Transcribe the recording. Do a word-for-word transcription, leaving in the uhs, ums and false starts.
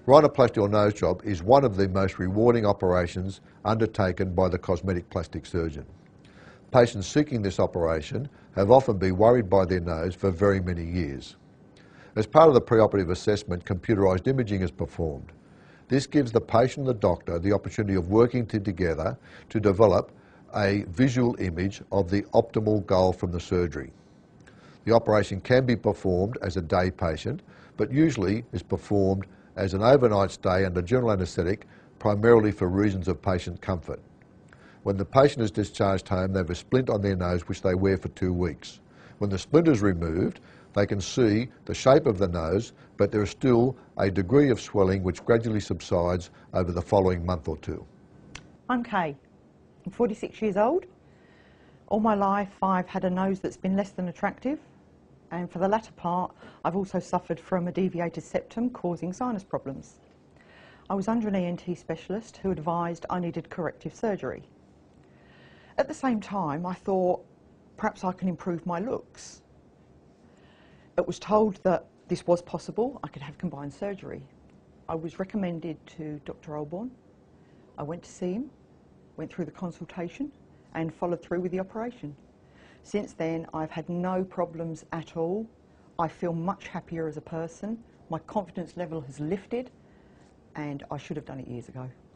Rhinoplasty or nose job is one of the most rewarding operations undertaken by the cosmetic plastic surgeon. Patients seeking this operation have often been worried by their nose for very many years. As part of the preoperative assessment, computerised imaging is performed. This gives the patient and the doctor the opportunity of working together to develop a visual image of the optimal goal from the surgery. The operation can be performed as a day patient, but usually is performed as an overnight stay under general anaesthetic, primarily for reasons of patient comfort. When the patient is discharged home, they have a splint on their nose which they wear for two weeks. When the splint is removed, they can see the shape of the nose, but there is still a degree of swelling which gradually subsides over the following month or two. I'm Kay. I'm forty-six years old. All my life I've had a nose that's been less than attractive, and for the latter part I've also suffered from a deviated septum causing sinus problems. I was under an E N T specialist who advised I needed corrective surgery. At the same time I thought perhaps I can improve my looks. It was told that this was possible, I could have combined surgery. I was recommended to Dr Olbourne. I went to see him, went through the consultation and followed through with the operation. Since then I've had no problems at all. I feel much happier as a person, my confidence level has lifted, and I should have done it years ago.